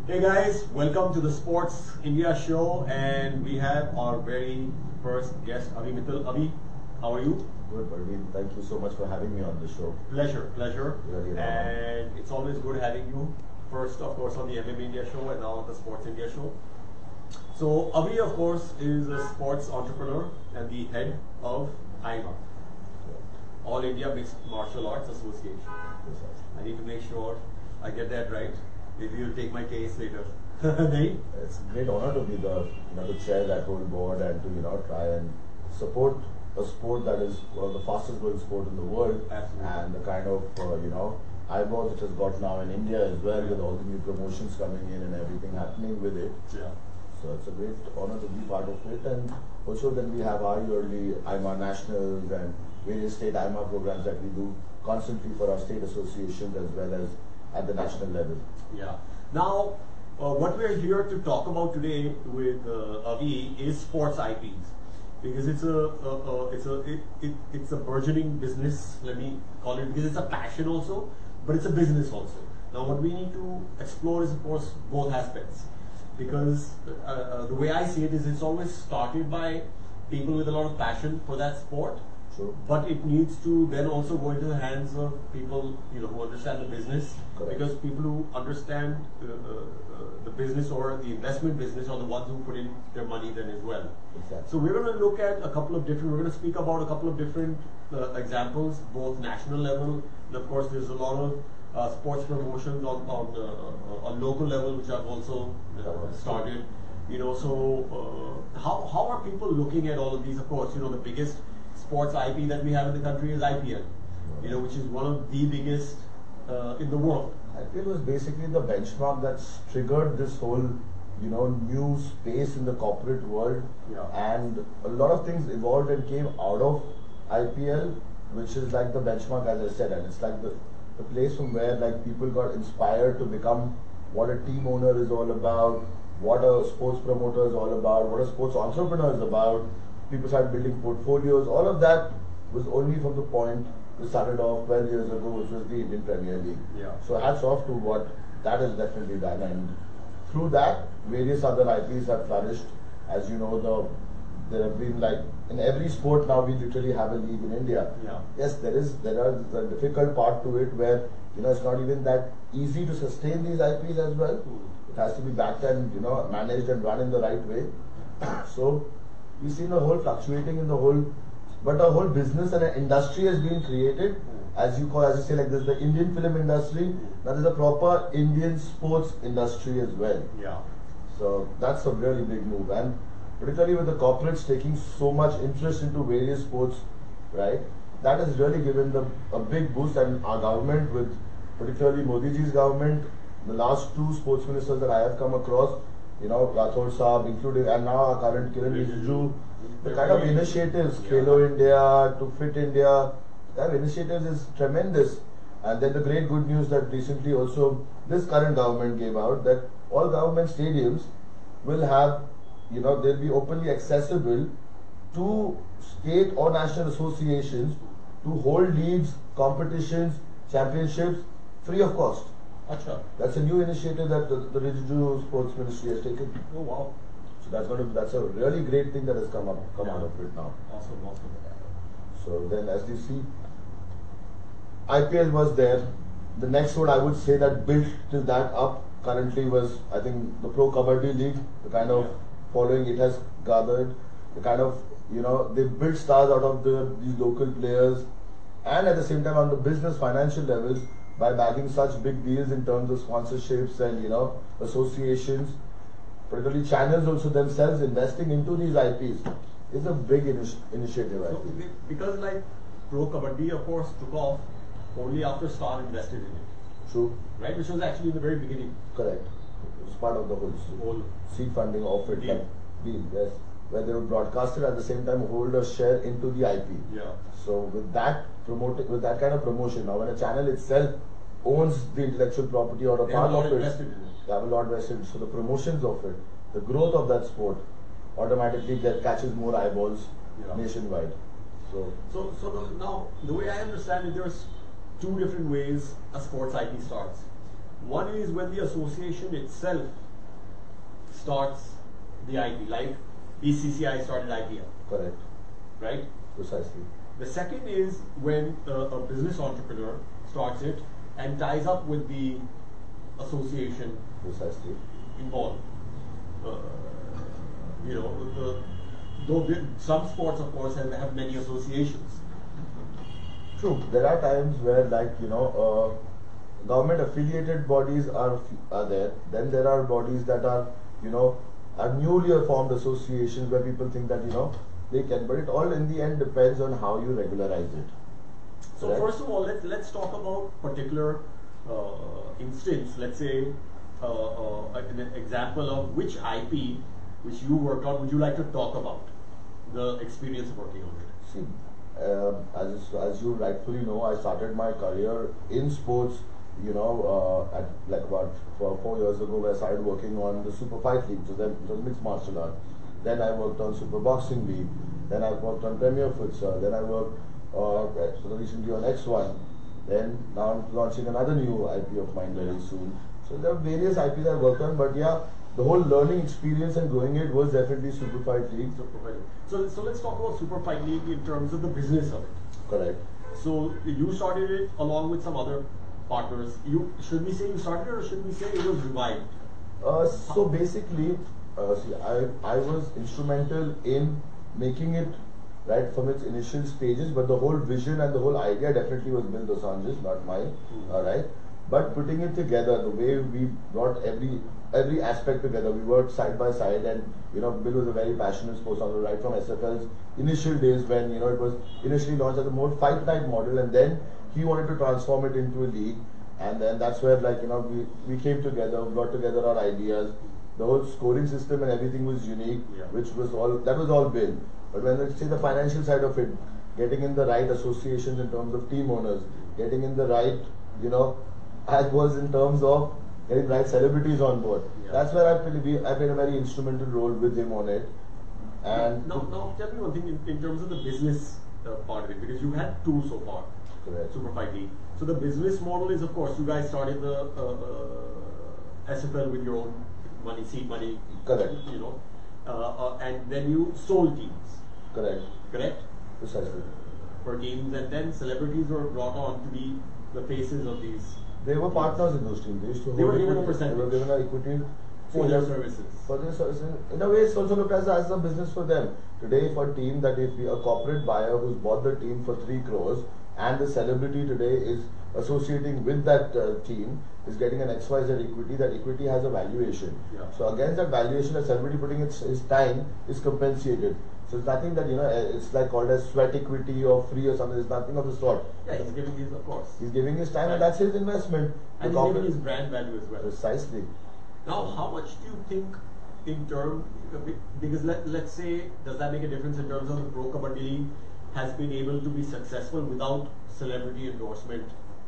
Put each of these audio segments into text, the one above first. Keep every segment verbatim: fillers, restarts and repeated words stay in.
Hey guys, welcome to the Sports India show, and we have our very first guest, Avi Mittal. Avi, how are you? Good, Parvin. Thank you so much for having me on the show. Pleasure, pleasure. Really an honor. And it's always good having you. First, of course, on the AIMMAA India show, and now on the Sports India show. So, Avi, of course, is a sports entrepreneur and the head of AIMMAA, All India Mixed Martial Arts Association. I need to make sure I get that right. Maybe you'll take my case later. It's a great honor to be the you know to chair that whole board and to you know try and support a sport that is one of the fastest growing sport in the world. Absolutely. And the kind of uh, you know eyeballs it has got now in India as well, with all the new promotions coming in and everything happening with it. Yeah. So it's a great honor to be part of it. And also then we have our yearly AIMMAA nationals and various state AIMMAA programs that we do constantly for our state associations as well as at the national level. Yeah. Now, uh, what we're here to talk about today with uh, Avi is sports I Ps, because it's a, a, a it's a it, it, it's a burgeoning business. Let me call it, because it's a passion also, but it's a business also. Now, what we need to explore is, of course, both aspects, because uh, uh, the way I see it is, it's always started by people with a lot of passion for that sport. True. But it needs to then also go into the hands of people, you know, who understand the business. Correct. Because people who understand uh, uh, the business or the investment business are the ones who put in their money then as well. Exactly. So we're going to look at a couple of different. We're going to speak about a couple of different uh, examples, both national level, and of course there's a lot of uh, sports promotions on on, uh, on local level which I've also uh, started. You know, so uh, how how are people looking at all of these? Of course, you know, the biggest sports I P that we have in the country is I P L, you know, which is one of the biggest uh, in the world. I P L was basically the benchmark that's triggered this whole, you know, new space in the corporate world. Yeah. And a lot of things evolved and came out of I P L, which is like the benchmark, as I said, and it's like the, the place from where like people got inspired to become what a team owner is all about, what a sports promoter is all about, what a sports entrepreneur is about. People started building portfolios. All of that was only from the point we started off twelve years ago, which was the Indian Premier League. Yeah. So hats off to what that has definitely done, and through that, various other I Ps have flourished. As you know, the there have been like in every sport now we literally have a league in India. Yeah. Yes, there is there are the difficult part to it where you know it's not even that easy to sustain these I Ps as well. It has to be backed and you know managed and run in the right way. So we've seen a whole fluctuating in the whole, but a whole business and an industry has been created, as you call, as you say, like there's the Indian film industry, now there's a proper Indian sports industry as well. Yeah. So that's a really big move, and particularly with the corporates taking so much interest into various sports, right? That has really given them a big boost, and our government, with particularly Modi ji's government, the last two sports ministers that I have come across, you know, Rathod Saab included, and now our current Kiran Rijiju, the kind of initiatives, Yeah. Khelo India to Fit India, that initiatives is tremendous. And then the great good news that recently also this current government gave out, that all government stadiums will have, you know, they'll be openly accessible to state or national associations to hold leagues, competitions, championships free of cost. Achha. That's a new initiative that the, the Rijiju Sports Ministry has taken. Oh wow. So that's going to that's a really great thing that has come up come Yeah. out of it now. Awesome, awesome. So then, as you see, I P L was there. The next one I would say that built to that up currently was, I think, the Pro Kabaddi League. The kind of Yeah. following it has gathered, the kind of you know they built stars out of the these local players, and at the same time on the business financial levels, by bagging such big deals in terms of sponsorships and you know associations, particularly channels also themselves investing into these I Ps is a big initi initiative. I So, think. be- because like Pro Kabaddi, of course, took off only after Star invested in it, True, right? Which was actually in the very beginning. correct. It's part of the whole Whole seed funding of it, deal. like deal, yes, where they would broadcast it at the same time hold a share into the I P. Yeah. So with that promoting, with that kind of promotion, now when a channel itself owns the intellectual property or a They part have of it, invested in it. they have a lot vested. So the promotions of it, the growth of that sport, automatically get, catches more eyeballs Yeah. nationwide. So So, so the, now the way I understand it, there's two different ways a sports I P starts. One is when the association itself starts the I P, like B C C I started I P L. Correct. Right? Precisely. The second is when uh, a business entrepreneur starts it and ties up with the association Precisely. involved. Uh, you know, the, though the, some sports, of course, have, have many associations. True. There are times where, like, you know, uh, government affiliated bodies are are there. Then there are bodies that are, you know, are newly formed associations where people think that, you know, they can. But it all in the end depends on how you regularize it. So Correct? first of all, let's let's talk about particular uh, instance. Let's say uh, uh, an example of which I P which you worked on. Would you like to talk about the experience of working on it? See, uh, as as you rightfully know, I started my career in sports. You know, uh, at like about four, four years ago, where I started working on the Super Fight League, so then it was mixed martial art. Then I worked on Super Boxing League. Then I worked on Premier Futsal. Then I worked uh, so recently on X one. Then now I'm launching another new I P of mine very soon. So there are various I Ps I worked on, but yeah, the whole learning experience and growing it was definitely Super Fight League. Super Fight League. So so let's talk about Super Fight League in terms of the business of it. Correct. So you started it along with some other partners. You should we say you started it, or should we say it was revived? Uh, so basically, uh, see, I I was instrumental in making it right from its initial stages, but the whole vision and the whole idea definitely was Bill Dosanjh's, not mine. Mm. All right, but putting it together, the way we brought every every aspect together, we worked side by side, and you know, Bill was a very passionate sports owner right from S F L's initial days when you know it was initially launched as a more fight night model, and then he wanted to transform it into a league, and then that's where like you know we we came together, brought together our ideas. The whole scoring system and everything was unique, Yeah. which was all that was all Bill. But when let's say the financial side of it, getting in the right associations in terms of team owners, getting in the right, you know, as was in terms of getting right celebrities on board. Yeah. That's where I played, I played a very instrumental role with him on it. And now, now tell me one thing in, in terms of the business uh, part of it, because you had two so far. Correct. Super Fight League. So the business model is, of course, you guys started the uh, uh, S F L with your own money, seed money. Correct. You know, uh, uh, and then you sold teams. Correct. Correct. Precisely. For teams, and then celebrities were brought on to be the faces of these. They were partners in those teams. They used to They hold were given a equity. percentage. They were given an equity For See, their that- services. For their services. In a way, it's also looked as, as a business for them. Today, for a team that if we, a corporate buyer who's bought the team for three crores, and the celebrity today is associating with that uh, team, is getting an X Y Z equity, that equity has a valuation. Yeah. So against that valuation, a celebrity putting its, his time is compensated. So it's nothing that, you know, it's like called as sweat equity or free or something. It's nothing of the sort. Yeah, he's giving his, of course. He's giving his time, and that's his investment. And The he's giving corporate- his brand value as well. Precisely. Now, how much do you think in terms, because let, let's say, does that make a difference in terms of the Pro Kabaddi League has been able to be successful without celebrity endorsement,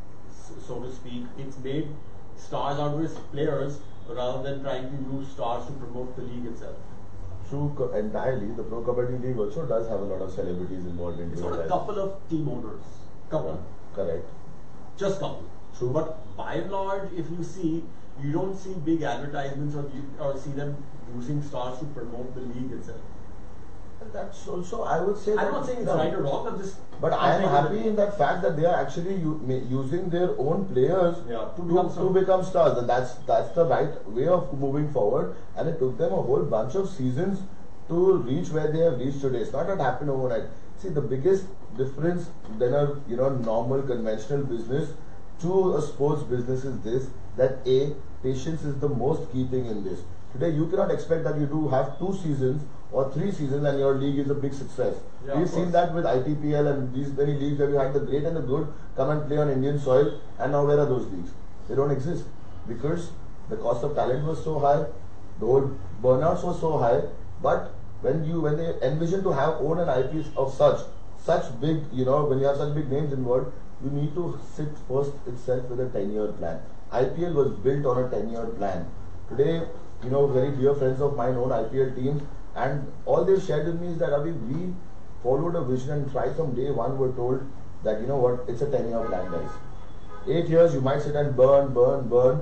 so to speak? It's made stars out of its players rather than trying to use stars to promote the league itself. True, co- entirely. The Pro Kabaddi League also does have a lot of celebrities involved in It's it. got a couple of team owners, couple, Correct. just couple. True. But by and large, if you see, you don't see big advertisements or you, or see them using stars to promote the league itself. And that's also, I would say. I'm that- not saying it's no. right or wrong. I'm just. But I'm I am saying happy that- in that fact that they are actually u- ma- using their own players Yeah, to to, become to stars. become stars, and that's that's the right way of moving forward. And it took them a whole bunch of seasons to reach where they have reached today. It's not that happened overnight. See, the biggest difference than a you know normal conventional business to a sports business is this: that a patience is the most key thing in this. Today, you cannot expect that you do have two seasons or three seasons and your league is a big success. Yeah, We've of seen course. that with I T P L and these many leagues where we had the great and the good come and play on Indian soil, and now where are those leagues? They don't exist because the cost of talent was so high, the whole burnouts was so high. But when you when they envision to have own an I P of such such big, you know, when you have such big names involved, you need to sit first itself with a ten-year plan. I P L was built on a ten-year plan. Today, you know, very dear friends of mine own I P L teams, and all they've shared with me is that Avi, we followed a vision and right from day one were told that, you know what, it's a ten-year plan, guys. Eight years you might sit and burn, burn, burn,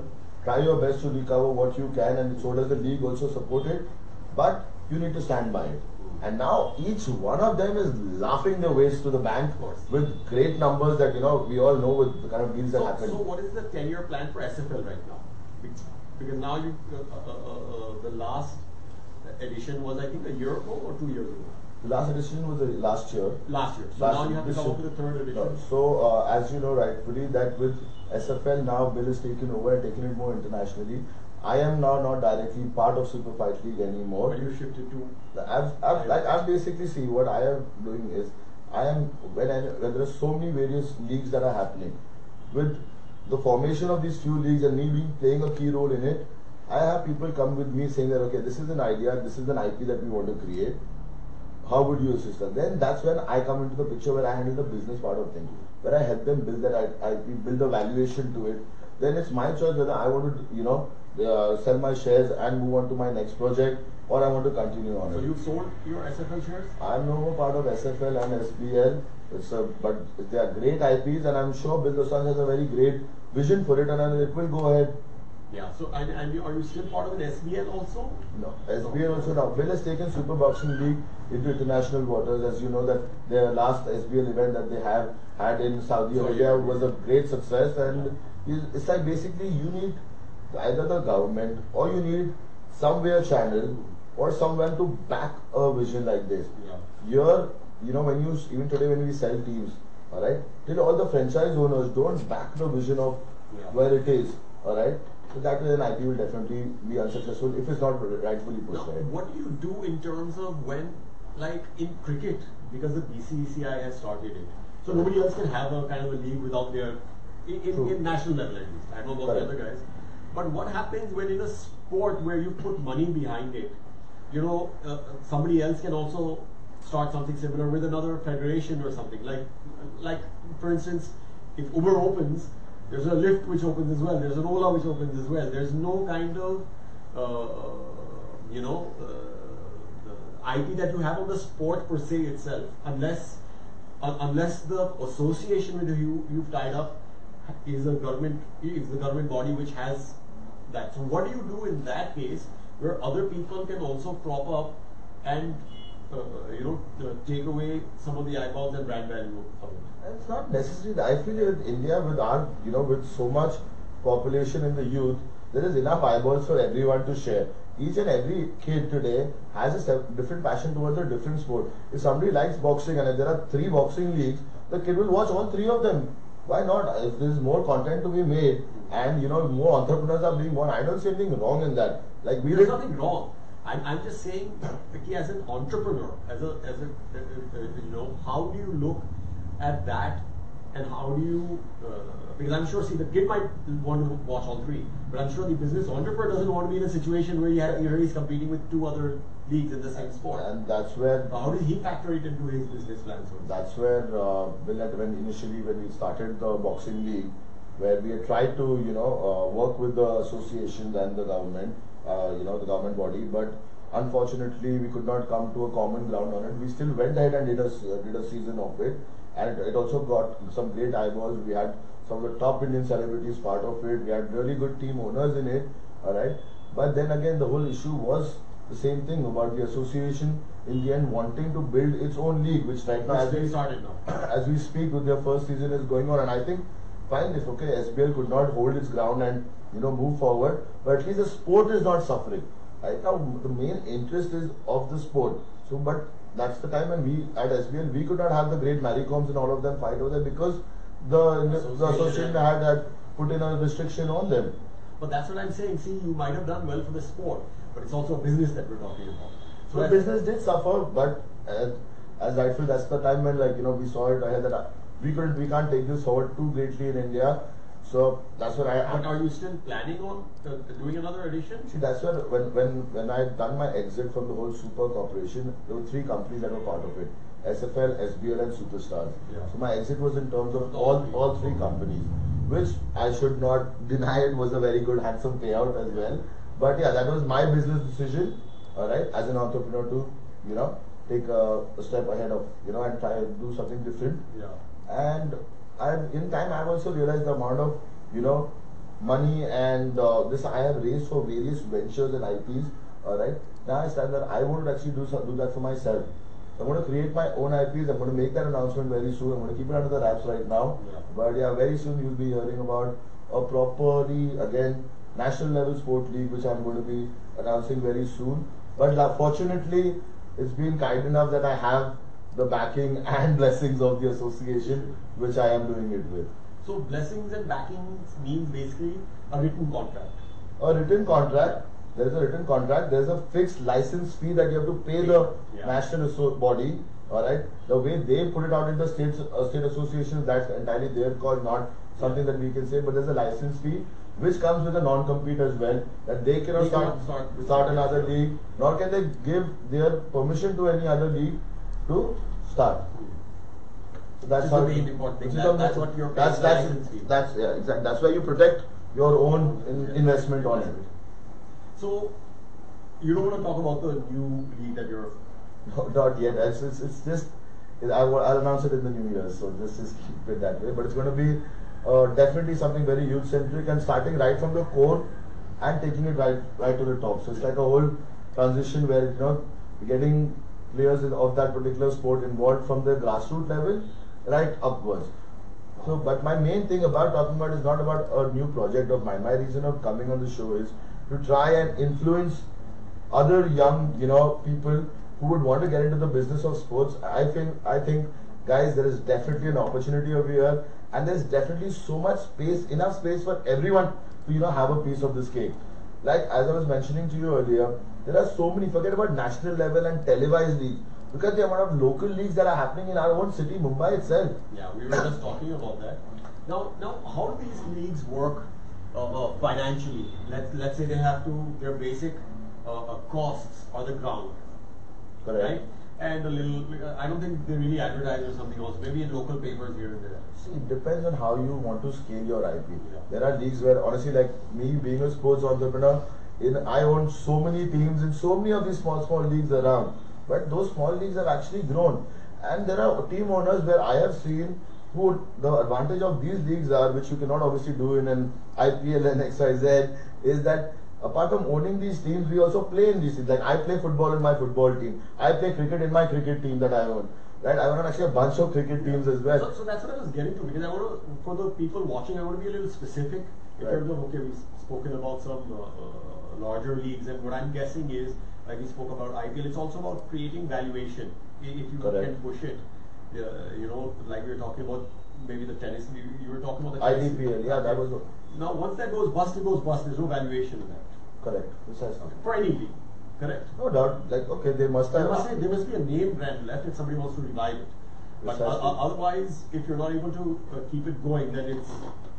try your best to recover what you can, and so does the league also support it. But you need to stand by it. And now each one of them is laughing their ways to the bank with great numbers that you know we all know with the kind of deals that so, happen. So what is the ten-year plan for S F L right now? Because now you, uh, uh, uh, uh, the last edition was I think a year ago or two years ago. The last edition was the last year. Last year. So last now you have to come up with the third edition. No. So uh, as you know rightfully that with S F L now Bill is taken over and taking it more internationally. I am now not directly part of Super Fight League anymore. But you shifted to. I've, I've, like, I'm basically see what I am doing is I am when I, when there are so many various leagues that are happening with the formation of these few leagues and me being playing a key role in it. I have people come with me saying that okay, this is an idea, this is an I P that we want to create. How would you assist us? Then that's when I come into the picture where I handle the business part of things, where I help them build that I P, build the valuation to it. Then it's my choice whether I want to, you know, uh, sell my shares and move on to my next project, or I want to continue on so it. So you've sold your S F L shares? I'm no more part of S F L and S B L. It's a, but they are great I Ps, and I'm sure Bill Dosanjh has a very great vision for it, and it will go ahead. Yeah. So and, and you, are you still part of an S B L also? No, S B L also now. Bill has taken Super Boxing League into international waters. As you know that their last S B L event that they have had in Saudi Arabia was a great success, and it's like basically you need either the government or you need somewhere channel or someone to back a vision like this. Yeah. You're, you know, when you even today when we sell teams, all right, till all the franchise owners don't back the vision of yeah. where it is, all right. So that way, an I P will definitely be unsuccessful if it's not rightfully pushed. Now, Right? what do you do in terms of when, like in cricket, because the B C C I has started it, so nobody else can have a kind of a league without their in, in, in national level at least. I don't know about Correct. the other guys, but what happens when in a sport where you put money behind it, you know, uh, somebody else can also start something similar with another federation or something like, like for instance, if Uber opens. There's a Lyft which opens as well. There's an Ola which opens as well. There's no kind of, uh, you know, uh, the I P that you have on the sport per se itself, unless, uh, unless the association with you you've tied up is a government is the government body which has that. So what do you do in that case where other people can also prop up and uh, you know uh, take away some of the eyeballs and brand value of it? It's not necessary. I feel in India, with our, you know, with so much population in the youth, there is enough eyeballs for everyone to share. Each and every kid today has a different passion towards a different sport. If somebody likes boxing and if there are three boxing leagues, the kid will watch all three of them. Why not? If there is more content to be made and you know more entrepreneurs are being born, I don't see anything wrong in that. Like we There's did, nothing wrong. I'm, I'm just saying, Vicky, as an entrepreneur, as a, as a, uh, uh, you know, how do you look at that, and how do you? Uh, because I'm sure, see, the kid might want to watch all three, but I'm sure the business entrepreneur doesn't want to be in a situation where he has, he's competing with two other leagues in the same sport. and that's where. So how does he factor it into his business plans? That's where uh, Bill had when initially when we started the boxing league, where we had tried to you know uh, work with the associations and the government, uh, you know the government body, but unfortunately we could not come to a common ground on it. We still went ahead and did a uh, did a season of it, and it also got some great eyeballs. We had some of the top Indian celebrities part of it. We had really good team owners in it, all right. But then again, the whole issue was the same thing about the association in the end wanting to build its own league, which right now, as They we, started now. as we speak, with their first season is going on, and I think fine if okay S B L could not hold its ground and you know move forward, but at least the sport is not suffering. Right now, the main interest is of the sport. So, but that's the time when we at S B L we could not have the great Mary Coms and all of them fight over there because the Association the association had, had put in a restriction on them. But that's what I'm saying. See, you might have done well for the sport, but it's also a business that we're talking about. So the business did suffer, but uh, as I feel that's the time when like you know we saw it ahead that uh, we couldn't we can't take this forward too greatly in India. So that's what I. But are you still planning on uh, doing another edition? See, that's where when when when I done my exit from the whole Super Corporation, there were three companies that were part of it: S F L, S B L, and Superstars. Yeah. So my exit was in terms of all all three companies, which I should not deny it was a very good handsome payout as well. But yeah, that was my business decision. All right, as an entrepreneur to you know take a, a step ahead of you know and try to do something different. Yeah. And I in time I've also realized the amount of you know money and uh, this I have raised for various ventures and I Ps. Alright. Now I stand that I want to actually do, do that for myself. I'm going to create my own I Ps. I'm going to make that announcement very soon. I'm going to keep it under the wraps right now. Yeah. But yeah, very soon you'll be hearing about a properly, again, national level sport league, which I'm going to be announcing very soon. But uh, fortunately, it's been kind enough that I have the backing and blessings of the association, which I am doing it with. So blessings and backings means basically a written contract. A written contract. There is a written contract. There is a fixed license fee that you have to pay the yeah. national asso body. All right. The way they put it out in the states, uh, state associations, that's entirely their call, not something that we can say. But there's a license fee which comes with a non-compete as well. That they cannot they start cannot start, start another league, nor can they give their permission to any other league to start. So that's how the main important thing. That, the, that's what you're that's paying that's license fee. that's yeah, exactly. That's why you protect your own in, investment on it. So you don't want to talk about the new league that you're. No, not yet. It's, it's, it's just I will, I'll announce it in the new year. So just just keep it that way. But it's going to be uh, definitely something very youth centric and starting right from the core and taking it right right to the top. So it's like a whole transition where you know getting players of that particular sport involved from the grassroots level right upwards. So, but my main thing about talking about is not about a new project of mine. My reason of coming on the show is to try and influence other young, you know, people who would want to get into the business of sports. I think, I think, guys, there is definitely an opportunity over here, and there's definitely so much space, enough space for everyone to, you know, have a piece of this cake. Like as I was mentioning to you earlier, there are so many. Forget about national level and televised leagues. Look at the amount of local leagues that are happening in our own city, Mumbai itself. Yeah, we were just talking about that. Now, now, how do these leagues work uh, uh, financially? Let's let's say they have to their basic uh, uh, costs are the ground, Correct. right? And a little. Uh, I don't think they really advertise or something else. Maybe in local papers here and there. See, it depends on how you want to scale your I P. Yeah. There are leagues where, honestly, like me being a sports entrepreneur, in I own so many teams in so many of these small small leagues around. But those small leagues have actually grown, and there are team owners where I have seen who the advantage of these leagues are, which you cannot obviously do in an I P L and X Y Z, is that apart from owning these teams, we also play in these teams. Like I play football in my football team, I play cricket in my cricket team that I own. Right, I own actually a bunch of cricket teams as well. So, so that's what I was getting to, because I want to, for the people watching, I want to be a little specific in Right. terms of, okay, we've spoken about some uh, uh, larger leagues, and what I'm guessing is, like we spoke about I P L, it's also about creating valuation, i- if you Correct. can push it. Uh, you know, like we were talking about maybe the tennis, you, you were talking about the I tennis. D P L, yeah, that was Now, once that goes bust, it goes bust, there's no valuation in that. correct. Precisely. For any league, correct? No doubt. Like okay, they must There have. must, be, there must be a name brand left if somebody wants to revive it. But uh, Precisely. uh, otherwise, if you're not able to uh, keep it going, then it's,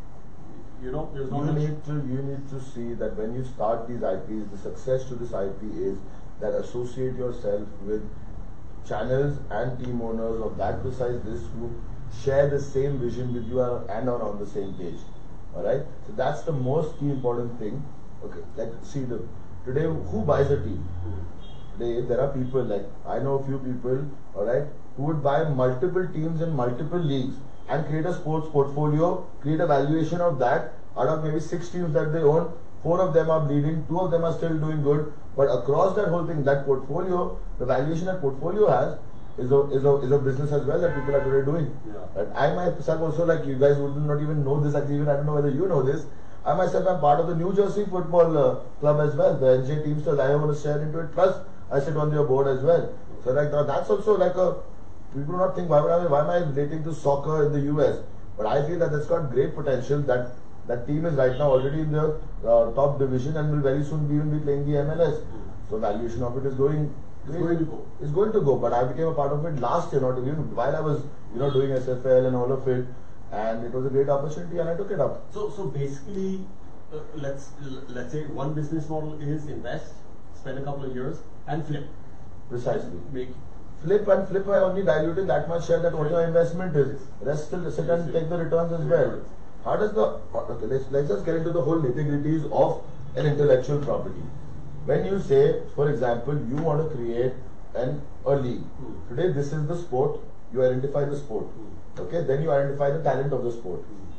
you know, there's not You much. need to you need to see that when you start these I Ps, the success to this I P is that associate yourself with channels and team owners of that precise this who share the same vision with you are, and are on the same page. Alright? So that's the most key important thing. Okay, like see the today who buys a team? Today there are people like I know a few people, alright, who would buy multiple teams in multiple leagues and create a sports portfolio, create a valuation of that. Out of maybe six teams that they own, four of them are bleeding, two of them are still doing good. But across that whole thing, that portfolio, the valuation that portfolio has is a is a is a business as well that people are today doing. Yeah. Right? I myself also, like you guys would not even know this. Actually, even I don't know whether you know this. I myself am part of the New Jersey Football uh, Club as well. The N J team still I want to share into it. Plus, I sit on their board as well. So like now that's also like a people do not think why, would I, why am I relating to soccer in the U S? But I feel that that's got great potential. That that team is right now already in the uh, top division and will very soon be, even be playing the M L S. So valuation of it is going. It's going to go. It's going to go. But I became a part of it last year, not even while I was you know doing S F L and all of it, and it was a great opportunity and I took it up. So, so basically, uh, let's let's say one business model is invest, spend a couple of years, and flip. Precisely. Make Flip and flip by only diluting that much share that what your investment is. Rest still sit and take the returns as well. How does the okay, let's let's just get into the whole nitty-gritties of an intellectual property. When you say, for example, you want to create an a league. Hmm. Today this is the sport, you identify the sport. Hmm. Okay, then you identify the talent of the sport.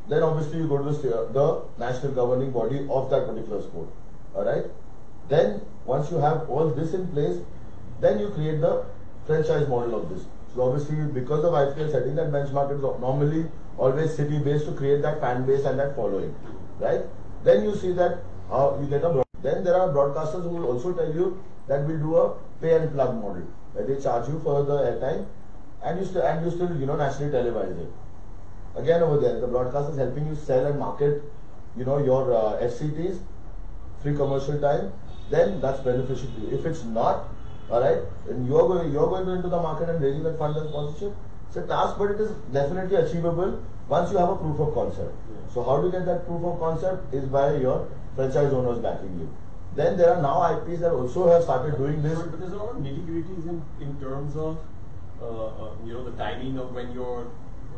then obviously you go to the, sta- the national governing body of that particular sport. Alright? Then once you have all this in place, then you create the franchise model of this. So obviously because of I P L setting that benchmark is normally always city based to create that fan base and that following. Right? Then you see that how you get a broad- then there are broadcasters who will also tell you that we'll do a pay and plug model where they charge you for the airtime and you still and you still you know nationally televise it. Again over there, the broadcaster is helping you sell and market, you know, your uh, F C Ts, free commercial time. Then that's beneficial to you. If it's not, all right, and you're going you're going into the market and raising that fund and sponsorship. It's a task, but it is definitely achievable once you have a proof of concept. Yeah. So how do you get that proof of concept? Is by your franchise owners backing you. Then there are now I Ps that also have started doing this. But there's a lot of nitty-gritties in, in terms of uh, uh, you know the timing of when your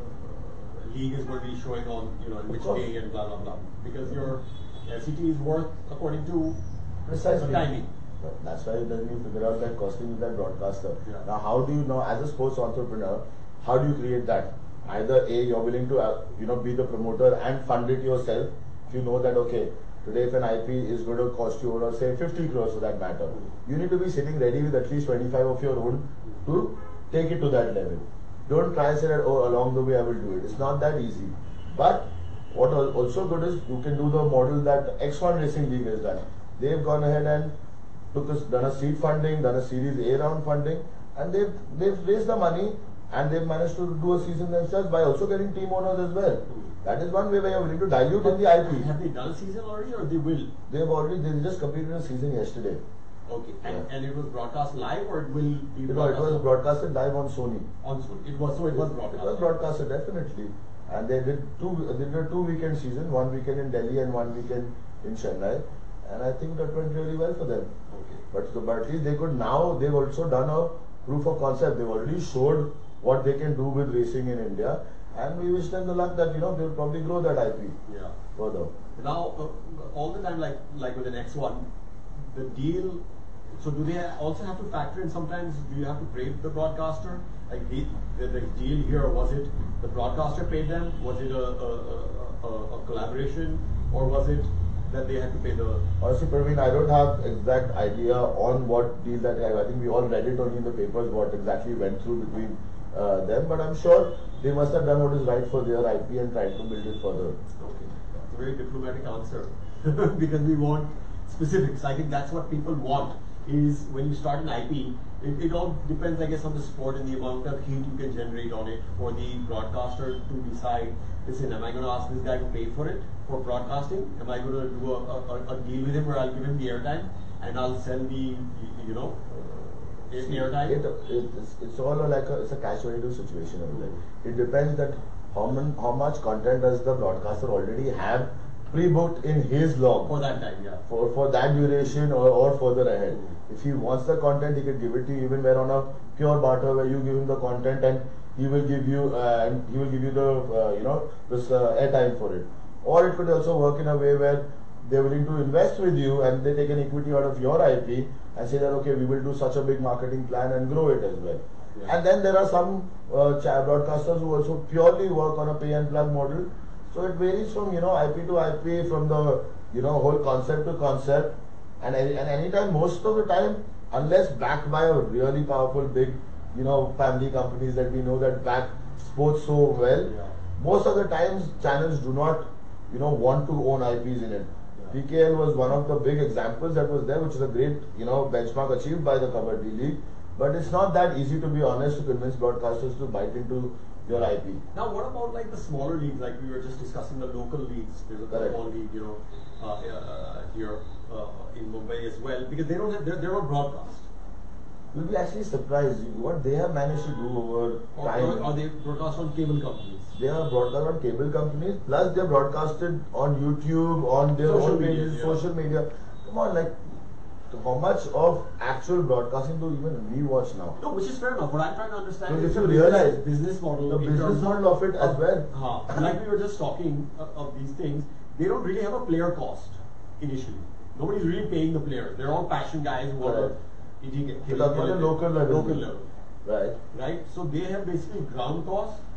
uh, league is going to be showing on you know in which day and blah blah blah. Because your F C T is worth according to precisely the timing. But that's why then you figure out that costing with that broadcaster. Yeah. Now how do you know as a sports entrepreneur, how do you create that? Either A, you're willing to uh, you know be the promoter and fund it yourself. If you know that okay, today if an I P is going to cost you or say fifty crores for that matter, you need to be sitting ready with at least twenty-five of your own to take it to that level. Don't try and say that oh along the way I will do it. It's not that easy. But what also good is you can do the model that X one Racing League has done. They've gone ahead and took a, done a seed funding, done a Series A round funding, and they've they've raised the money and they've managed to do a season themselves by also getting team owners as well. That is one way where you're willing to dilute in the I P. Have they done a season already, or they will? They've already they just completed a season yesterday. Okay, and, Yeah. and it was broadcast live, or it will be You know, it broadcast was broadcasted live on Sony. on Sony? It was so it was broadcast. It was broadcasted definitely, and they did two. They did a two weekend season, one weekend in Delhi and one weekend in Chennai, and I think that went really well for them. Okay. But, so, but at least they could now. They've also done a proof of concept. They've already showed what they can do with racing in India, and we wish them the luck that you know they'll probably grow that I P Yeah. further. Now, uh, all the time, like like with the next one, the deal. So, do they also have to factor in? Sometimes, do you have to pay the broadcaster? Like the, the, the deal here, was it the broadcaster paid them? Was it a a, a, a collaboration, or was it that they had to pay the? Honestly, Parvin, I don't have exact idea on what deal that I have. I think we all read it only in the papers what exactly went through between uh, them. But I'm sure they must have done what is right for their I P and tried to build it further. Okay, that's a very diplomatic answer because we want specifics. I think that's what people want. Is when you start an I P, it, it all depends, I guess, on the sport and the amount of heat you can generate on it for the broadcaster to decide. Listen, am I going to ask this guy to pay for it for broadcasting? Am I going to do a, a, a deal with him where I'll give him the airtime and I'll sell the, you know, uh, airtime? It, it, it's, it's all like a, it's a catch twenty-two situation over there. It depends that how, man, how much content does the broadcaster already have pre-booked in his log For that time, yeah. for, for that duration or, or further ahead. If he wants the content, he can give it to you even where on a pure barter where you give him the content and he will give you uh, and he will give you the uh, you know this uh, airtime for it. Or it could also work in a way where they're willing to invest with you and they take an equity out of your I P and say that okay, we will do such a big marketing plan and grow it as well. Yeah. And then there are some uh, broadcasters who also purely work on a pay and plug model. So it varies from you know I P to I P, from the you know whole concept to concept, and and anytime, most of the time, unless backed by a really powerful big you know family companies that we know that back sports so well, yeah. most of the times channels do not you know want to own I Ps in it. Yeah. P K L was one of the big examples that was there, which is a great you know benchmark achieved by the Kabaddi League, but it's not that easy to be honest to convince broadcasters to bite into your I P. Now, what about like the smaller leagues, like we were just discussing the local leagues? There's a football league, you know, uh, uh, here uh, in Mumbai as well, because they don't have, they're, they're not broadcast. You'll be actually surprised what they have managed to do over or, time. Or are they broadcast on cable companies? They are broadcast on cable companies, plus they're broadcasted on YouTube, on their social own media, pages, yeah. social media. Come on, like, how much of actual broadcasting do even we watch now? No, which is fair enough. What I'm trying to understand so is if you the realize business model, the business model of it as well. Uh, like we were just talking uh, of these things, they don't really have a player cost initially. Nobody's really paying the players. They're all passion guys who are at a local level. Local level. Right. Right. So they have basically ground costs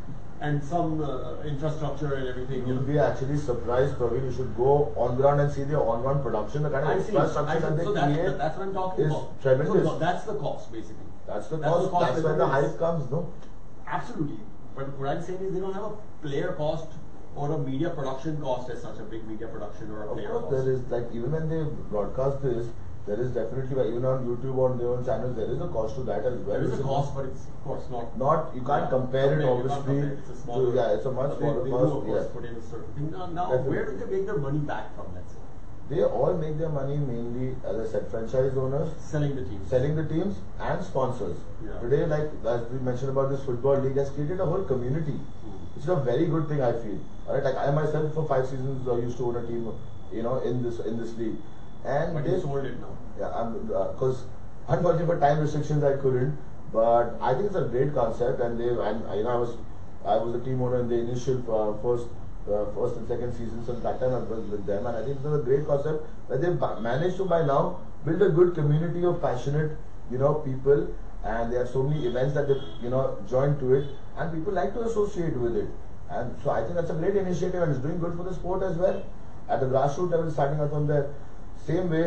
and some uh, infrastructure and everything. You'll be actually surprised, Parvin. You should go on ground and see the on ground production. The kind of infrastructure that they so create that, that's what I'm talking is about. tremendous. So that's the cost, basically. That's the that's cost. The cost that's where the hype comes, no? Absolutely. But what I'm saying is they don't have a player cost or a media production cost as such, a big media production or a of player course, cost. there is, like, even when they broadcast this, there is definitely, like, even on YouTube or on their own channels, there is a cost to that as well. There is a cost, but it's of course not. Not, you can't yeah, compare it, compare, obviously. compare. It's a smaller, to, yeah, it's a much smaller they, cost. They do, of course, yeah. put in a certain thing. Now, now where do they make their money back from, let's say? They all make their money mainly, as I said, franchise owners, selling the teams, selling the teams, and sponsors. Yeah. Today, like as we mentioned about this football league, has created a whole community. Mm. It's a very good thing, I feel. Alright, like I myself for five seasons uh, used to own a team, you know, in this in this league, and but they you sold it now. Yeah, because uh, unfortunately for time restrictions, I couldn't. But I think it's a great concept, and they and you know I was I was a team owner in the initial uh, first. Uh, first and second season, so that time I was with them, and I think it's a great concept that they've managed to by now build a good community of passionate, you know, people, and there are so many events that they, you know, join to it, and people like to associate with it, and so I think that's a great initiative, and it's doing good for the sport as well. At the grassroots level, starting out from there, same way.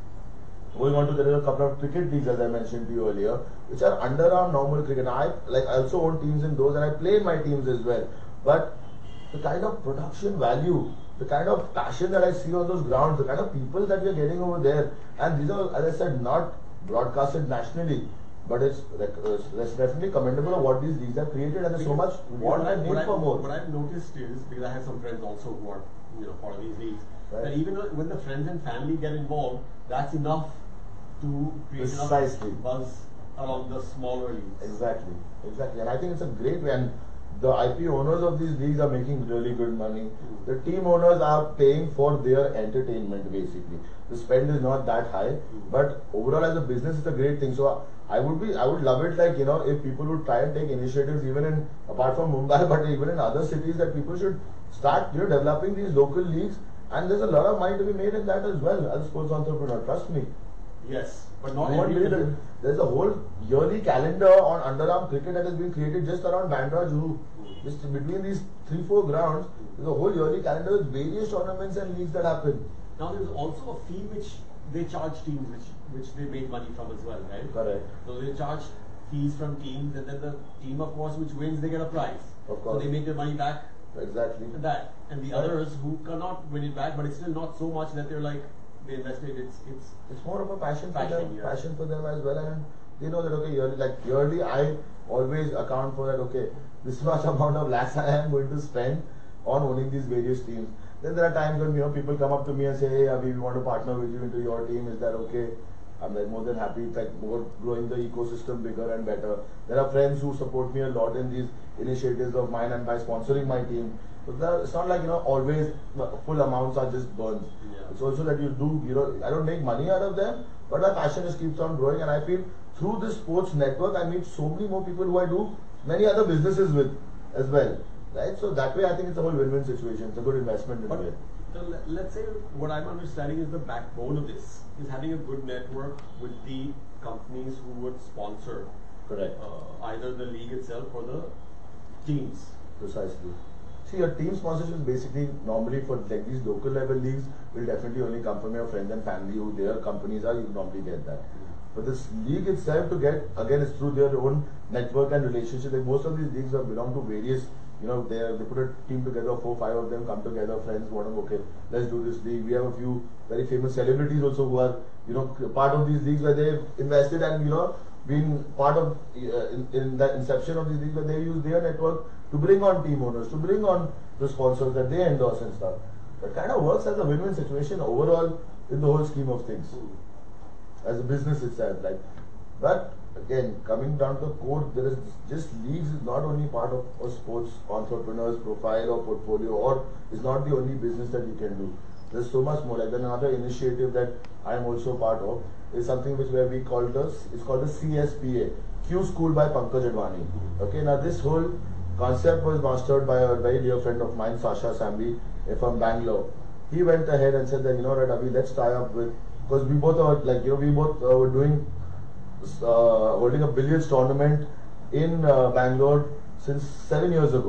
Going on to there are a couple of cricket leagues, as I mentioned to you earlier, which are under our normal cricket. I like I also own teams in those, and I play in my teams as well, but the kind of production value, the kind of passion that I see on those grounds, the kind of people that we are getting over there, and these are, as I said, not broadcasted nationally, but it's like uh, that's definitely commendable of what these leagues have created, and there's so much want and need for more. What I've noticed is, because I have some friends also who are, you know, part of these leagues, right, that even when the friends and family get involved, that's enough to create Precisely. enough buzz around the smaller leagues. Exactly, exactly, and I think it's a great way. And the I P owners of these leagues are making really good money. Mm. The team owners are paying for their entertainment basically. The spend is not that high, mm. but overall as a business it's a great thing. So I would be, I would love it, like, you know, if people would try and take initiatives even in, apart from Mumbai, but even in other cities, that people should start, you know, developing these local leagues, and there's a lot of money to be made in that as well as a sports entrepreneur, trust me. Yes, but not no every one There's a whole yearly calendar on underarm cricket that has been created just around Bandra Juhu. Mm. Just between these three, four grounds, there's a whole yearly calendar with various tournaments and leagues that happen. Now there's also a fee which they charge teams, which which they make money from as well, right? Correct. So they charge fees from teams, and then the team, of course, which wins, they get a prize. Of course. So they make their money back. Exactly. And that, and the right. others who cannot win it back, but it's still not so much that they're like, they invested. It's it's it's more of a passion, passion for them, yeah. passion for them as well, and they know that okay, yearly, like yearly, I always account for that. Okay, this much amount of lakhs I am going to spend on owning these various teams. Then there are times when, you know, people come up to me and say, hey, Avi, we want to partner with you into your team. Is that okay? I'm like more than happy. It's like more growing the ecosystem bigger and better. There are friends who support me a lot in these initiatives of mine and by sponsoring my team. So it's not like, you know, always full amounts are just burned. Yeah. It's also that you do, you know, I don't make money out of them, but my passion just keeps on growing, and I feel through this sports network I meet so many more people who I do many other businesses with as well. Right? So that way I think it's a whole win-win situation. It's a good investment in but a way. The, let's say what I'm understanding is the backbone of this is having a good network with the companies who would sponsor Correct. Uh, either the league itself or the teams. Precisely. See, your team sponsorship is basically normally for like these local level leagues will definitely only come from your friends and family who their companies are, you normally get that. Mm-hmm. But this league itself to get, again, is through their own network and relationship. Like most of these leagues are belong to various, you know, they they put a team together, four, five of them come together, friends, want to, okay, let's do this league. We have a few very famous celebrities also who are, you know, part of these leagues where they've invested and, you know, been part of uh, in, in the inception of these leagues where they use their network to bring on team owners, to bring on the sponsors that they endorse and stuff. That kind of works as a win-win situation overall in the whole scheme of things, as a business itself. Like, but again, coming down to the core, there is just leagues is not only part of a sports entrepreneur's profile or portfolio, or is not the only business that you can do. There's so much more. Like then another initiative that I am also part of is something which where we call the it's called the C S P A, Q School by Pankaj Advani. Okay, now this whole concept was mastered by a very dear friend of mine, Sasha Sambi, from Bangalore. He went ahead and said that, you know what, Avi, let's tie up with, because we both are like, you know, we both uh, were doing, uh, holding a billiards tournament in uh, Bangalore since seven years ago.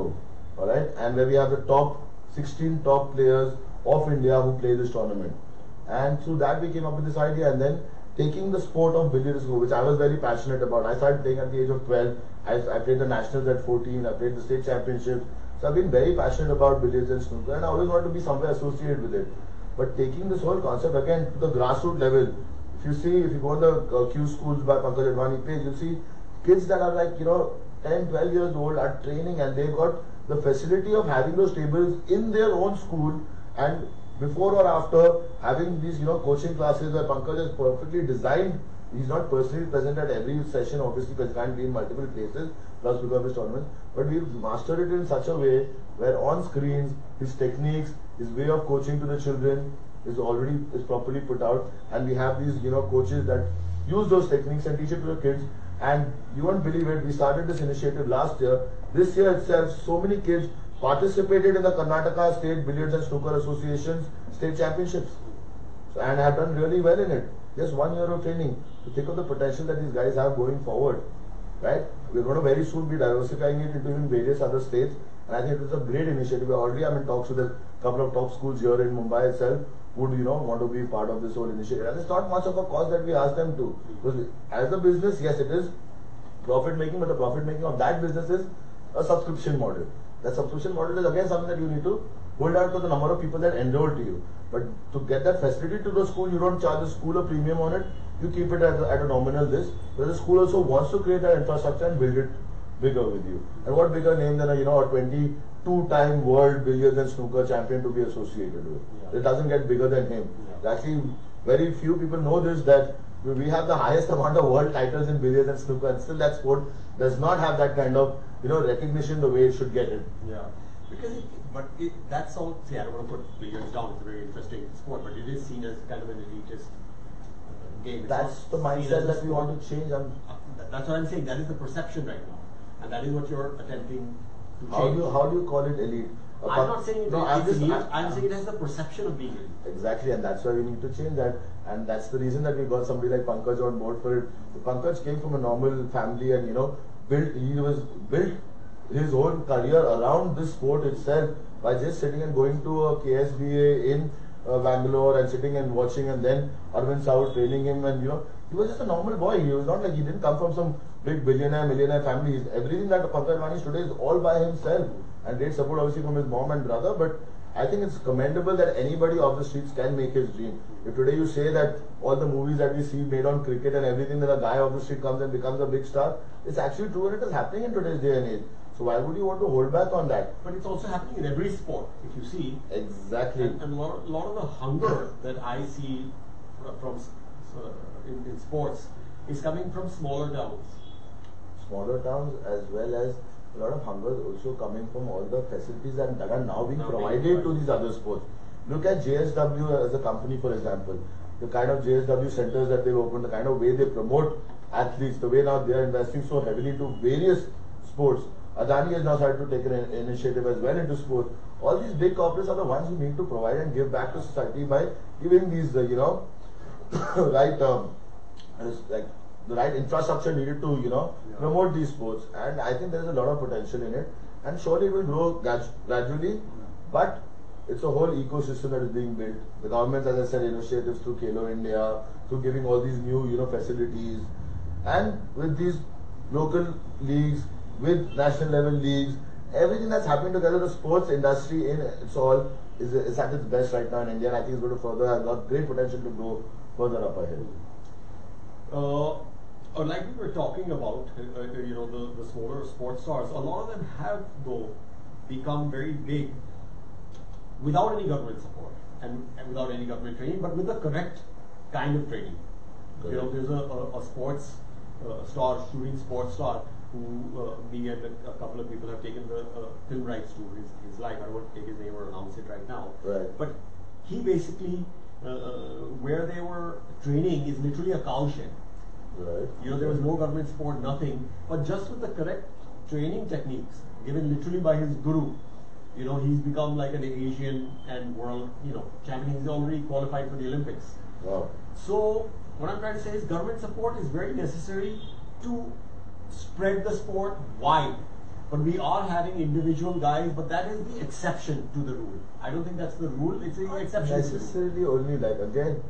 all right, and where we have the top sixteen top players of India who play this tournament. And through that we came up with this idea, and then taking the sport of billiards, which I was very passionate about. I started playing at the age of twelve. I, I played the nationals at fourteen. I played the state championships. So I've been very passionate about billiards and snooker, and I always wanted to be somewhere associated with it. But taking this whole concept again to the grassroots level, if you see, if you go on the uh, Q schools by Pankaj Advani page, you'll see kids that are like, you know, ten, twelve years old are training, and they've got the facility of having those tables in their own school, and before or after having these, you know, coaching classes where Pankaj has perfectly designed. He's not personally present at every session, obviously, because he can't be in multiple places, plus because of his tournaments. But we've mastered it in such a way where on screens, his techniques, his way of coaching to the children is already is properly put out, and we have these, you know, coaches that use those techniques and teach it to the kids. And you won't believe it, we started this initiative last year. This year itself, so many kids participated in the Karnataka State Billiards and Snooker Association's state championships, so, and have done really well in it. Just one year of training. To think of the potential that these guys have going forward, right? We're going to very soon be diversifying it into even various other states, and I think it's a great initiative. We already am in talks with a couple of top schools here in Mumbai itself would, you know, want to be part of this whole initiative. And it's not much of a cost that we ask them to, because as a business, yes, it is profit making, but the profit making of that business is a subscription model. That subscription model is again something that you need to hold out to the number of people that enroll to you. But to get that facility to the school, you don't charge the school a premium on it. You keep it at a, at a nominal this. But the school also wants to create that infrastructure and build it bigger with you. And what bigger name than a, you know, a twenty-two-time world billiards and snooker champion to be associated with? Yeah. It doesn't get bigger than him. Yeah. Actually, very few people know this, that we have the highest amount of world titles in billiards and snooker, and still that sport does not have that kind of, you know, recognition the way it should get it. Yeah. Because it, but it, that's all, see, I don't want to put billiards down, it's a very interesting sport, but it is seen as kind of an elitist uh, game. It's that's the mindset that we want to change. And uh, that's what I'm saying, that is the perception right now. And that is what you're attempting to change. How do you, how do you call it elite? Uh, I'm not saying it, no, it's I'm just, elite, I'm, I'm saying it has the perception of being elite. Exactly, and that's why we need to change that. And that's the reason that we got somebody like Pankaj on board for it. So Pankaj came from a normal family, and, you know, built, he was built his own career around this sport itself by just sitting and going to a K S B A in uh, Bangalore and sitting and watching, and then Arvind Sahu training him, and, you know, he was just a normal boy. He was not like, he didn't come from some big billionaire, millionaire family. He's, everything that Pankaj Advani is today is all by himself, and great support obviously from his mom and brother. But I think it's commendable that anybody off the streets can make his dream. If today you say that all the movies that we see made on cricket and everything, that a guy off the street comes and becomes a big star, it's actually true, and it is happening in today's day and age. So why would you want to hold back on that? But it's also happening in every sport, if you see. Exactly. And, and a, lot, a lot of the hunger that I see from uh, in, in sports is coming from smaller towns. Smaller towns, as well as a lot of hunger is also coming from all the facilities that, that are now being now provided being to these other sports. Look at J S W as a company, for example. The kind of J S W centers that they've opened, the kind of way they promote athletes, the way now they are investing so heavily into various sports. Adani has now started to take an initiative as well into sports. All these big corporates are the ones who need to provide and give back to society by giving these, uh, you know, right, um, like the right infrastructure needed to, you know, yeah. promote these sports. And I think there is a lot of potential in it, and surely it will grow gradually. Yeah. But it's a whole ecosystem that is being built. The government, as I said, initiatives through Khelo India, through giving all these new, you know, facilities, and with these local leagues, with national level leagues, everything that's happening together, the sports industry in it's all is, is at its best right now in India, and I think it's going to further have got great potential to go further up ahead. Uh, uh, like we were talking about, uh, uh, you know, the, the smaller sports stars, a lot of them have though become very big without any government support and, and without any government training, but with the correct kind of training. Correct. You know, there's a, a, a sports uh, star, shooting sports star, who uh, me and a, a couple of people have taken the uh, film rights to his, his life. I don't want to take his name or announce it right now. Right. But he basically, uh, where they were training is literally a cow shed. Right. You know, there was no government support, nothing. But just with the correct training techniques, given literally by his guru, you know, he's become like an Asian and world, you know, champion. He's already qualified for the Olympics. Wow. So, what I'm trying to say is government support is very necessary to spread the sport wide, But we are having individual guys, but that is the exception to the rule. I don't think that's the rule, it's the exception. Necessarily only like, again,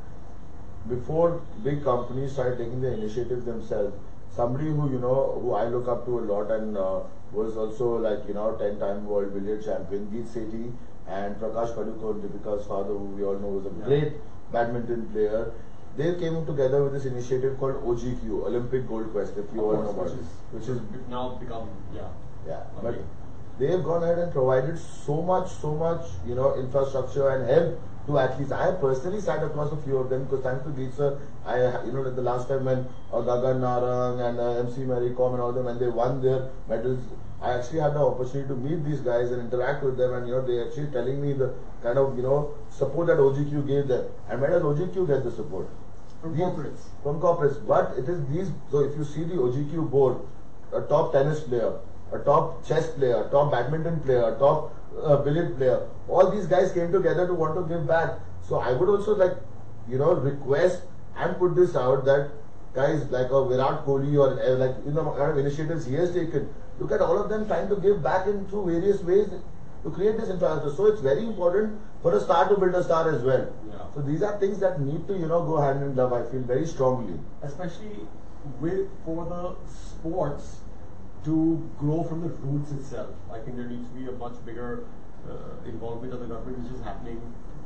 before big companies started taking the initiative themselves, somebody who, you know, who I look up to a lot and uh, was also like, you know, ten time world billiard champion, Geet Sethi and Prakash Padukone, Deepika's father, who we all know was a yeah. great badminton player. They came together with this initiative called O G Q, Olympic Gold Quest, if you Of all course, know about which it. is, Which is now become, yeah. Yeah, Okay. but they have gone ahead and provided so much, so much, you know, infrastructure and help to athletes. I have personally sat across a few of them because thanks to Geet sir, I, you know, the last time when uh, Gagan Narang and uh, M C Mary Kom and all them, when they won their medals, I actually had the opportunity to meet these guys and interact with them, and you know, they actually telling me the kind of, you know, support that O G Q gave them. And where does O G Q get the support? From These- corporates. From corporates. But it is these, so if you see the O G Q board, a top tennis player, a top chess player, top badminton player, top uh, billiard player, all these guys came together to want to give back. So I would also like, you know, request and put this out that guys like a Virat Kohli or uh, like, you know, kind of initiatives he has taken, look at all of them trying to give back in through various ways to create this infrastructure. So it's very important for a star to build a star as well. Yeah. So these are things that need to, you know, go hand in glove, I feel very strongly. Especially with for the sports to grow from the roots itself. I think there needs to be a much bigger uh, involvement of the government, which is happening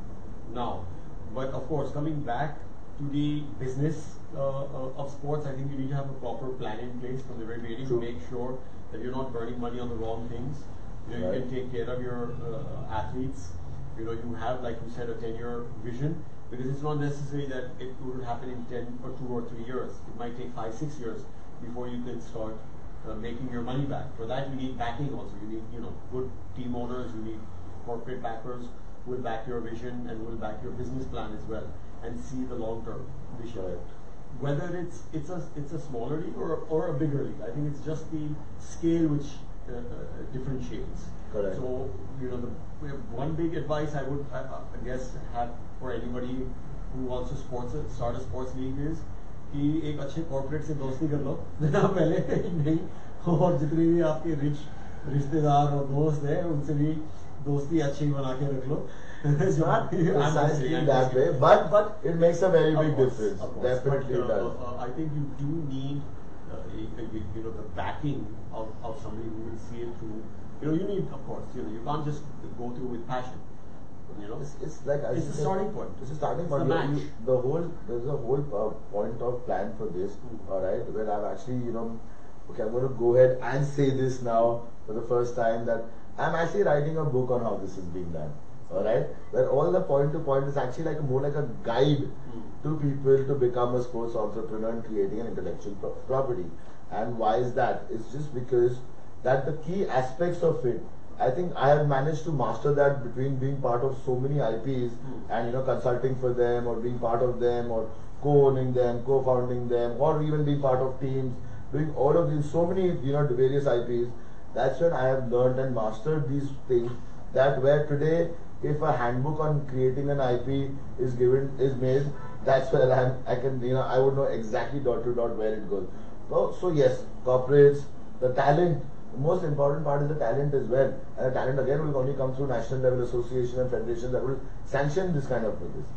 now. But of course, coming back to the business uh, uh, of sports, I think you need to have a proper plan in place from the very beginning True. to make sure that you're not burning money on the wrong things. You know, Right. you can take care of your uh, athletes. You know, you have, like you said, a ten-year vision, because it's not necessary that it would happen in ten or two or three years. It might take five, six years before you can start uh, making your money back. For that, you need backing also. You need, you know, good team owners. You need corporate backers who will back your vision and will back your business plan as well, and see the long-term vision. Right. Whether it's it's a it's a smaller league or or a bigger league, I think it's just the scale which uh, uh, differentiates. Correct. So you know, the one big advice I would I, I guess have for anybody who wants to sports start a sports league is कि एक अच्छे corporate से दोस्ती कर लो पहले नहीं, और जितने भी आपके रिच रिश्तेदार और दोस्त हैं उनसे भी दोस्ती अच्छी बना के रख लो. It's not precisely that way, but but it makes a very big course, difference. of course. Definitely But, uh, does. uh, I think you do need, uh, you, you know, the backing of, of somebody who will see it through. You know, you need, of course, you know, you can't just go through with passion. You know, It's, it's like as it's you the said, starting point. It's a starting It's point. the You- match. you- the whole there's a whole uh, point of plan for this. Mm. All right, where I've actually, you know, okay, I'm going to go ahead and say this now for the first time that I'm actually writing a book on how this is being done. All right, where all the point to point is actually like more like a guide Mm. to people to become a sports entrepreneur and creating an intellectual pro- property. And why is that? It's just because that the key aspects of it, I think I have managed to master that between being part of so many I Ps Mm. and, you know, consulting for them or being part of them or co-owning them, co-founding them, or even being part of teams, doing all of these, so many, you know, various I Ps. That's when I have learned and mastered these things, that where today if a handbook on creating an I P is given, is made, that's where I'm, I can, you know, I would know exactly dot to dot where it goes. So, so yes, corporates, the talent, the most important part is the talent as well. And the talent again will only come through national level association and federations that will sanction this kind of business.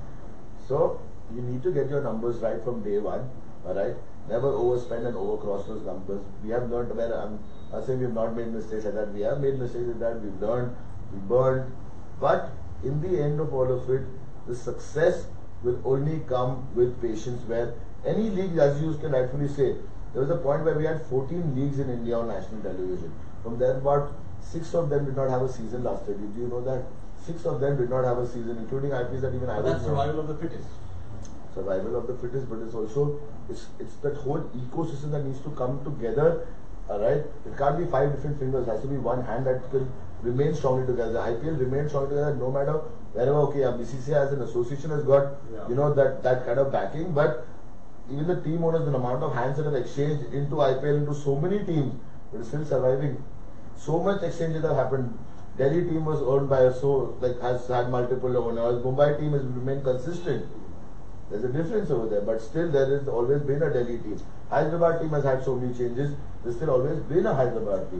So you need to get your numbers right from day one. Alright? Never overspend and overcross those numbers. We have learned where I'm not saying we have not made mistakes like that. We have made mistakes like that, we've learned, we burned. But in the end of all of it, the success will only come with patience, where any league, as you can rightfully say, there was a point where we had fourteen leagues in India on national television. From there, about six of them did not have a season last year. Did you know that? Six of them did not have a season, including I Ps that even I But was that's survival of the fittest. survival of the fittest, but it's also it's it's that whole ecosystem that needs to come together. All right, it can't be five different fingers. It has to be one hand that can remain strongly together. The I P L remains strongly together no matter wherever. Okay, yeah, B C C I as an association has got Yeah. you know that that kind of backing, but even the team owners, the amount of hands that have exchanged into I P L into so many teams, but it's still surviving. So much exchanges have happened. Delhi team was owned by a so like has had multiple owners. Mumbai team has remained consistent. There's a difference over there, but still there has always been a Delhi team. Hyderabad team has had so many changes. There's still always been a Hyderabad team.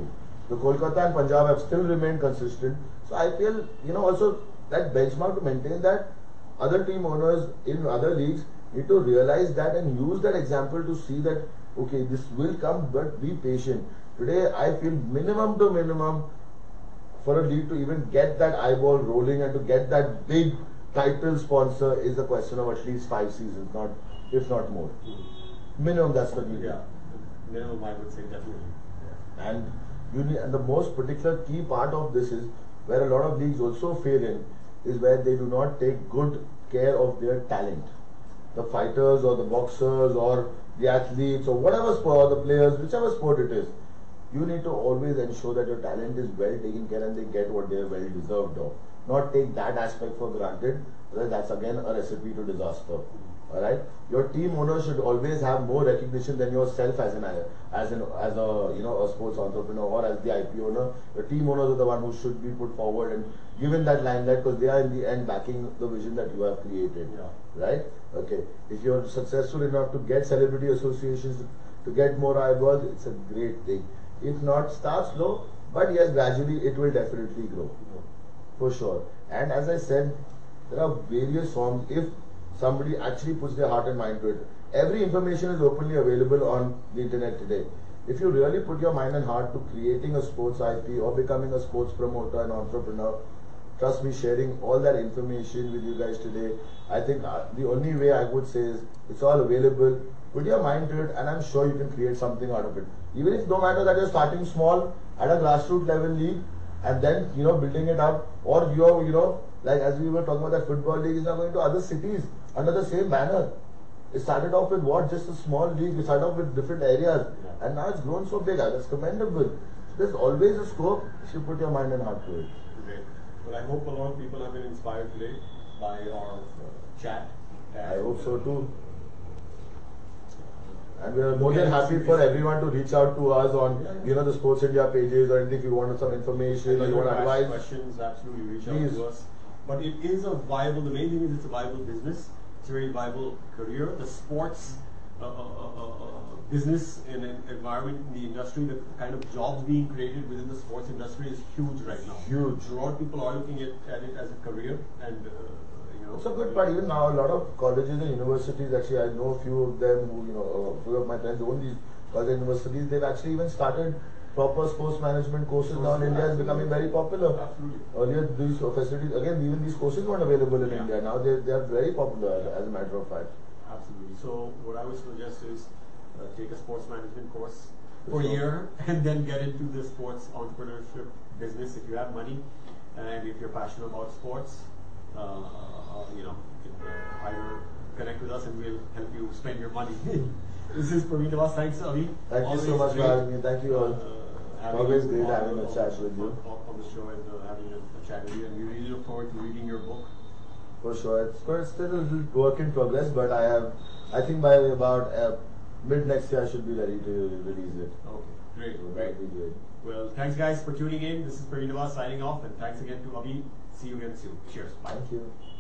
The Kolkata and Punjab have still remained consistent. So I feel, you know, also that benchmark to maintain that, other team owners in other leagues need to realize that and use that example to see that, okay, this will come, but be patient. Today, I feel minimum to minimum for a league to even get that eyeball rolling and to get that big title sponsor is a question of at least five seasons, not if not more. Mm-hmm. Minimum, that's the league. Yeah, minimum I would say definitely. Yeah. And you need, and the most particular key part of this is where a lot of leagues also fail in is where they do not take good care of their talent. The fighters or the boxers or the athletes or whatever sport, the players, whichever sport it is, you need to always ensure that your talent is well taken care and they get what they are well deserved of. Not take that aspect for granted, because that's again a recipe to disaster. Alright? Your team owner should always have more recognition than yourself as an as an as a you know a sports entrepreneur or as the I P owner. Your team owners are the one who should be put forward and given that limelight because they are in the end backing the vision that you have created. Yeah. Right? Okay. If you're successful enough to get celebrity associations, to get more eyeballs, it's a great thing. If not, start slow, but yes, gradually it will definitely grow. Yeah. For sure. And as I said, there are various forms. If somebody actually puts their heart and mind to it, every information is openly available on the internet today. If you really put your mind and heart to creating a sports I P or becoming a sports promoter and entrepreneur, trust me, sharing all that information with you guys today, I think uh, the only way I would say is it's all available. Put your mind to it and I'm sure you can create something out of it. Even if no matter that you're starting small at a grassroots level league and then, you know, building it up, or you're, you know, like as we were talking about that football league is now going to other cities under the same banner. It started off with what? Just a small league. We started off with different areas. Yeah. And now it's grown so big. That's commendable. There's always a scope if you put your mind and heart to it. Great. Well, I hope a lot of people have been inspired today by our uh, chat. I hope so too. And we are more than happy for everyone to reach out to us on, yeah, yeah. you know, the Sports India pages or anything. If you want some information and or you want advice, questions, absolutely reach Please. out to us. But it is a viable. The main thing is it's a viable business. It's a very viable career. The sports uh, uh, uh, uh, business and environment in the industry, the kind of jobs being created within the sports industry is huge right now. Huge. A lot of people are looking at, at it as a career, and uh, you know. It's a good part. Even now, a lot of colleges and universities. Actually, I know a few of them who, you know, a few of my friends own these college and universities. They've actually even started proper sports management courses now in India. Is becoming very popular. Absolutely. Earlier, these facilities, again, even these courses weren't available in yeah. India. Now they, they are very popular, as a matter of fact. Absolutely. So what I would suggest is uh, take a sports management course for for a year and then get into the sports entrepreneurship business if you have money and if you're passionate about sports. Uh, uh, you know, you can uh, either connect with us and we'll help you spend your money. This is Parvin Dabas. Thanks, Avi. Thank Always you so much great. for having me. Thank you all. Uh, Always you great on, having a on, chat with you. On, on the show and uh, having a, a chat with you. And we really look forward to reading your book. For sure. It's still a little work in progress, but I have, I think by about uh, mid next year I should be ready to release it. Okay, great. So great. that'll be good. Well, thanks guys for tuning in. This is Parvin Dabas signing off, and thanks again to Avi. See you again soon. Cheers. Bye. Thank you.